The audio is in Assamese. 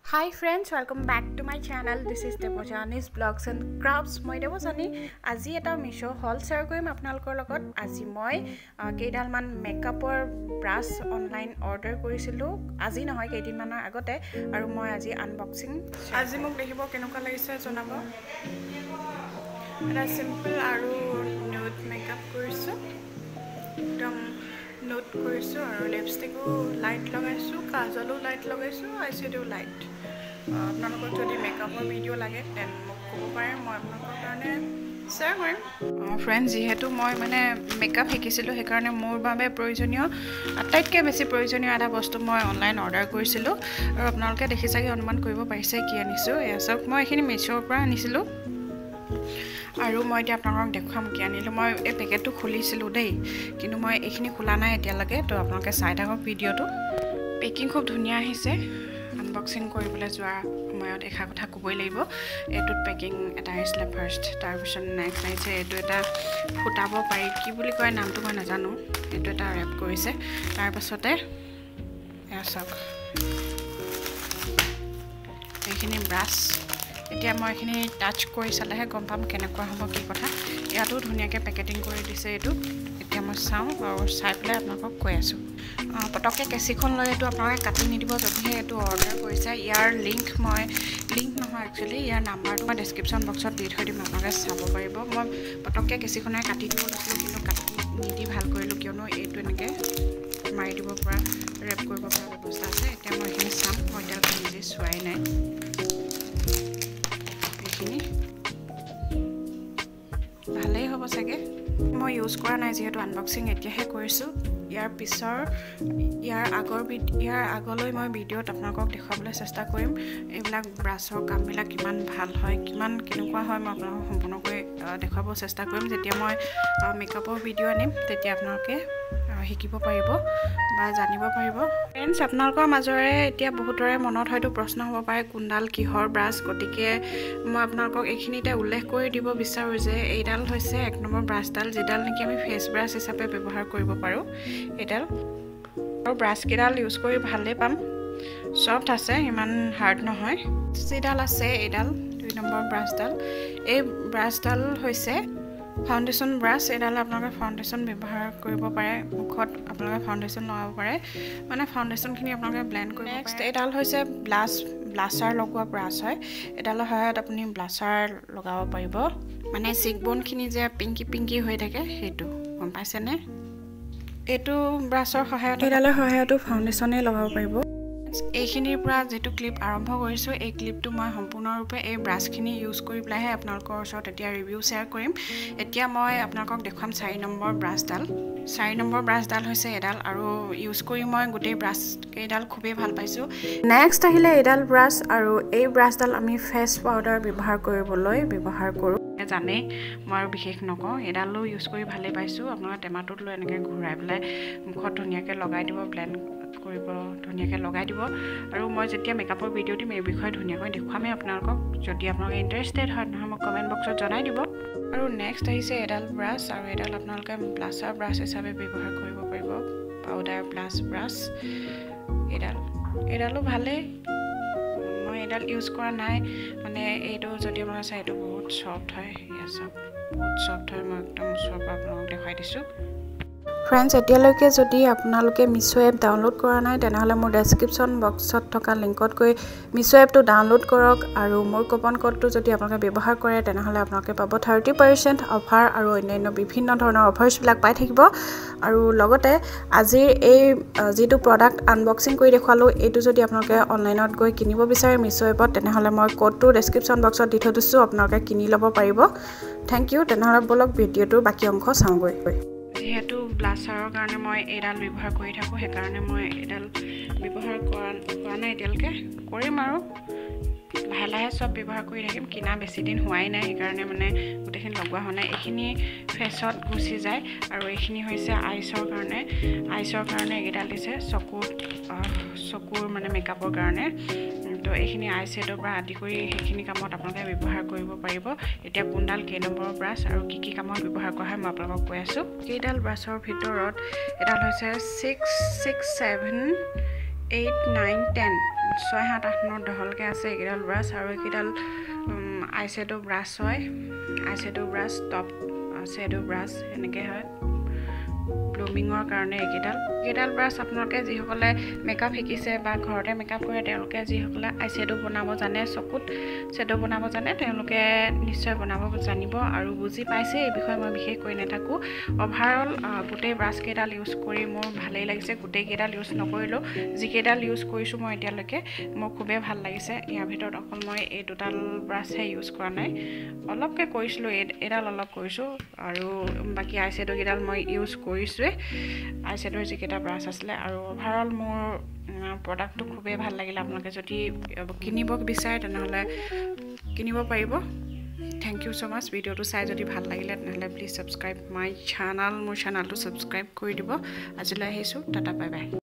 Hi friends, welcome back to my channel. This is Debajani's Vlogs and Crafts. মই Debajani আজি এটা Meesho haul share কৰিম আপোনালোকৰ লগত। আজি মই কেইডালমান মেকআপৰ ব্ৰাছ অনলাইন অৰ্ডাৰ কৰিছিলো। আজি নহয় কেইদিনমানৰ আগতে আৰু মই আজি আনবক্সিং আজি মোক দেখিব কেনেকুৱা লাগিছে জনাব। এটা সিম্পল আৰু নিউড মেকআপ কৰিছো। একদম নোট কৰিছো আৰু লিপষ্টিকো লাইট লগাইছো, কাজলো লাইট লগাইছো, আইশ্যাডো লাইট। আপোনালোকৰ যদি মেকআপৰ ভিডিও লাগে তেন মোক ক'ব পাৰে, মই আপোনালোকৰ কাৰণে শ্বেয়াৰ কৰিম। ফ্ৰেণ্ডছ, যিহেতু মই মানে মেকআপ শিকিছিলোঁ সেইকাৰণে মোৰ বাবে প্ৰয়োজনীয় আটাইতকৈ বেছি প্ৰয়োজনীয় এটা বস্তু মই অনলাইন অৰ্ডাৰ কৰিছিলোঁ আৰু আপোনালোকে দেখি চাগে অনুমান কৰিব পাৰিছে কি আনিছোঁ। এয়া চাওক, মই এইখিনি মিছোৰ পৰা আনিছিলোঁ আৰু মই এতিয়া আপোনালোকক দেখুৱাম কি আনিলোঁ। মই এই পেকেটটো খুলিছিলোঁ দেই, কিন্তু মই এইখিনি খোলা নাই এতিয়ালৈকে, তো আপোনালোকে চাই থাকক ভিডিঅ'টো। পেকিং খুব ধুনীয়া আহিছে। আনবক্সিং কৰিবলৈ যোৱাৰ সময়ত এষাৰ কথা ক'বই লাগিব। এইটোত পেকিং এটা আহিছিলে ফাৰ্ষ্ট, তাৰপিছত নেক্সট আহিছে এইটো এটা ফুটাব পাৰি, কি বুলি কয় নামটো মই নাজানো, এইটো এটা ৰেপ কৰিছে। তাৰপাছতে এয়া চাওক, এইখিনি ব্ৰাছ। এতিয়া মই এইখিনি টাচ কৰি চালেহে গম পাম কেনেকুৱা হ'ব কি কথা। ইয়াতো ধুনীয়াকৈ পেকেটিং কৰি দিছে এইটো। এতিয়া মই চাওঁ আৰু চাই পেলাই আপোনালোকক কৈ আছোঁ। পটককৈ কেঁচিখন লৈ এইটো আপোনালোকে কাটি নিদিব যদিহে এইটো অৰ্ডাৰ কৰিছে। ইয়াৰ লিংক নহয় একচুৱেলি, ইয়াৰ নাম্বাৰটো মই ডেছক্ৰিপশ্যন বক্সত দি থৈ দিম, আপোনালোকে চাব পাৰিব। মই পটককৈ কেঁচিখনে কাটি দিব লৈছিলোঁ, কিন্তু কাটি নিদি ভাল কৰিলোঁ, কিয়নো এইটো এনেকৈ মাৰি দিব পৰা, ৰেপ কৰিব পৰা ব্যৱস্থা আছে। এতিয়া মই এইখিনি চাম, মই এতিয়ালৈকে নিজে চোৱাই নাই। এইখিনি ভালেই হ'ব চাগে, মই ইউজ কৰা নাই যিহেতু আনবক্সিং এতিয়াহে কৰিছোঁ। ইয়াৰ আগলৈ মই ভিডিঅ'ত আপোনালোকক দেখুৱাবলৈ চেষ্টা কৰিম এইবিলাক ব্ৰাছৰ কামবিলাক কিমান ভাল হয়, কেনেকুৱা হয়, মই আপোনালোকক সম্পূৰ্ণকৈ দেখুৱাব চেষ্টা কৰিম। যেতিয়া মই মেকআপৰ ভিডিঅ' আনিম তেতিয়া আপোনালোকে শিকিব পাৰিব বা জানিব পাৰিব। ফ্ৰেণ্ডছ, আপোনালোকৰ মাজৰে এতিয়া বহুতৰে মনত হয়তো প্ৰশ্ন হ'ব পাৰে কোনডাল কিহৰ ব্ৰাছ, গতিকে মই আপোনালোকক এইখিনিতে উল্লেখ কৰি দিব বিচাৰোঁ যে এইডাল হৈছে 1 নম্বৰ ব্ৰাছডাল, যিডাল নেকি আমি ফেচ ব্ৰাছ হিচাপে ব্যৱহাৰ কৰিব পাৰোঁ। এইডাল আৰু ব্ৰাছকেইডাল ইউজ কৰি ভালেই পাম, ছফ্ট আছে, ইমান হাৰ্ড নহয়। যিডাল আছে এইডাল 2 নম্বৰ ব্ৰাছডাল, এই ব্ৰাছডাল হৈছে ফাউণ্ডেশ্যন ব্ৰাছ। এইডাল আপোনালোকে ফাউণ্ডেশ্যন ব্যৱহাৰ কৰিব পাৰে, মুখত আপোনালোকে ফাউণ্ডেশ্যন লগাব পাৰে, মানে ফাউণ্ডেশ্যনখিনি আপোনালোকে ব্লেণ্ড কৰিব পাৰে। নেক্সট এইডাল হৈছে ব্লাছাৰ লগোৱা ব্ৰাছ হয়। এইডালৰ সহায়ত আপুনি ব্লাছাৰ লগাব পাৰিব, মানে চিকবনখিনি যে পিংকি হৈ থাকে সেইটো, গম পাইছেনে? এইটো ব্ৰাছৰ সহায়ত, এইডালৰ সহায়তো ফাউণ্ডেশ্যনেই লগাব পাৰিব। এইখিনিৰ পৰা যিটো ক্লিপ আৰম্ভ কৰিছোঁ, এই ক্লিপটো মই সম্পূৰ্ণৰূপে এই ব্ৰাছখিনি ইউজ কৰি পেলাইহে আপোনালোকৰ ওচৰত এতিয়া ৰিভিউ শ্বেয়াৰ কৰিম। এতিয়া মই আপোনালোকক দেখুৱাম 4 নম্বৰ ব্ৰাছডাল। 4 নম্বৰ ব্ৰাছডাল হৈছে এডাল, আৰু ইউজ কৰি মই গোটেই ব্ৰাছকেইডাল খুবেই ভাল পাইছোঁ। নেক্সট আহিলে এইডাল ব্ৰাছ, আৰু এই ব্ৰাছডাল আমি ফেচ পাউডাৰ ব্যৱহাৰ কৰিবলৈ ব্যৱহাৰ কৰোঁ। জানেই, মই আৰু বিশেষ নকওঁ, এইডালো ইউজ কৰি ভালেই পাইছোঁ। আপোনালোকে টেমাটোত লৈ এনেকৈ ঘূৰাই পেলাই মুখত ধুনীয়াকৈ লগাই দিব, ব্লেণ্ড কৰিব ধুনীয়াকৈ লগাই দিব। আৰু মই যেতিয়া মেকআপৰ ভিডিঅ' দিম এই বিষয়ে ধুনীয়াকৈ দেখুৱামেই আপোনালোকক। যদি আপোনালোকে ইণ্টাৰেষ্টেড হয় নহয় মোক কমেণ্ট বক্সত জনাই দিব। আৰু নেক্সট আহিছে এডাল ব্ৰাছ, আৰু এডাল আপোনালোকে ব্লাছাৰ ব্ৰাছ হিচাপে ব্যৱহাৰ কৰিব পাৰিব, পাউডাৰ প্লাছ ব্ৰাছ। এইডালো ভালেই, মই এইডাল ইউজ কৰা নাই, মানে এইটো যদি আপোনালোকে চাই এইটো বহুত ছফ্ট হয়। ইয়াৰ চব বহুত ছফ্ট হয়, মই একদম ওচৰৰ পৰা আপোনালোকক দেখুৱাই দিছোঁ। ফ্ৰেণ্ডছ, এতিয়ালৈকে যদি আপোনালোকে মিছো এপ ডাউনলোড কৰা নাই তেনেহ'লে মোৰ ডেছক্ৰিপশ্যন বক্সত থকা লিংকত গৈ মিছো এপটো ডাউনলোড কৰক, আৰু মোৰ কুপন ক'ডটো যদি আপোনালোকে ব্যৱহাৰ কৰে তেনেহ'লে আপোনালোকে পাব 30% অফাৰ আৰু অন্যান্য বিভিন্ন ধৰণৰ অফাৰ্ছবিলাক পাই থাকিব। আৰু লগতে আজিৰ এই যিটো প্ৰডাক্ট আনবক্সিং কৰি দেখুৱালোঁ, এইটো যদি আপোনালোকে অনলাইনত গৈ কিনিব বিচাৰে মিছো এপত, তেনেহ'লে মই ক'ডটো ডেছক্ৰিপশ্যন বক্সত দি থৈ দিছোঁ, আপোনালোকে কিনি ল'ব পাৰিব। Thank you. তেনেহ'লে ব'লক ভিডিঅ'টোৰ বাকী অংশ চাওঁগৈ। যিহেতু ব্লাছাৰৰ কাৰণে মই এইডাল ব্যৱহাৰ কৰি থাকোঁ, সেইকাৰণে মই এইডাল ব্যৱহাৰ কৰা নাই এতিয়ালৈকে, কৰিম আৰু লাহে লাহে চব ব্যৱহাৰ কৰি থাকিম। কিনা বেছি দিন হোৱাই নাই, সেইকাৰণে মানে গোটেইখিনি লগোৱা হোৱা নাই। এইখিনি ফেচত গুচি যায়, আৰু এইখিনি হৈছে আইচৰ কাৰণে এইকেইডাল দিছে, চকুৰ মানে মেকআপৰ কাৰণে। তো এইখিনি আইশ্বেডৰ পৰা আদি কৰি সেইখিনি কামত আপোনালোকে ব্যৱহাৰ কৰিব পাৰিব। এতিয়া কোনডাল কেই নম্বৰৰ ব্ৰাছ আৰু কি কামত ব্যৱহাৰ কৰা হয় মই আপোনালোকক কৈ আছোঁ। কেইডাল ব্ৰাছৰ ভিতৰত এডাল হৈছে 6, 7, 8, 9, 10 6-7 8 দহলকে আছে এইকেইডাল ব্ৰাছ আৰু এইকেইডাল আইশ্যাডো ব্ৰাছ হয় eyeshadow brush top shadow brush এনেকৈ হয় ব্লুমিঙৰ কাৰণে এইকেইডাল ব্ৰাছ আপোনালোকে যিসকলে মেকআপ শিকিছে বা ঘৰতে মেকআপ কৰে তেওঁলোকে যিসকলে আইশ্যাডো বনাব জানে চকুত শ্যাডো বনাব জানে তেওঁলোকে নিশ্চয় বনাব জানিব আৰু বুজি পাইছে এই বিষয়ে মই বিশেষ কৈ নাথাকো ওভাৰঅল গোটেই ব্ৰাছ কেইডাল ইউজ কৰি মোৰ ভালেই লাগিছে গোটেই কেইডাল ইউজ নকৰিলো যিকেইডাল ইউজ কৰিছো মই এতিয়ালৈকে মোৰ খুবেই ভাল লাগিছে ইয়াৰ ভিতৰত অকল মই এই দুটাল ব্ৰাছহে ইউজ কৰা নাই অলপকে কৰিছিলো এডাল অলপ কৰিছো আৰু বাকি আইশ্যাডো কেইডাল মই ইউজ কৰিছো আইশ্যাডোৰ যিকেইটা ব্ৰাছ আছিলে আৰু ওভাৰঅল মোৰ প্ৰডাক্টটো খুবেই ভাল লাগিলে আপোনালোকে যদি কিনিব বিচাৰে তেনেহলে কিনিব পাৰিব থ্যাংক ইউ সো মাচ ভিডিওটো চাই যদি ভাল লাগিলে তেনেহলে প্লিজ সাবস্ক্ৰাইব মাই চ্যানেল মোৰ চ্যানেলটো সাবস্ক্ৰাইব কৰি দিব আজিলৈ আহিছো টাটা বাই বাই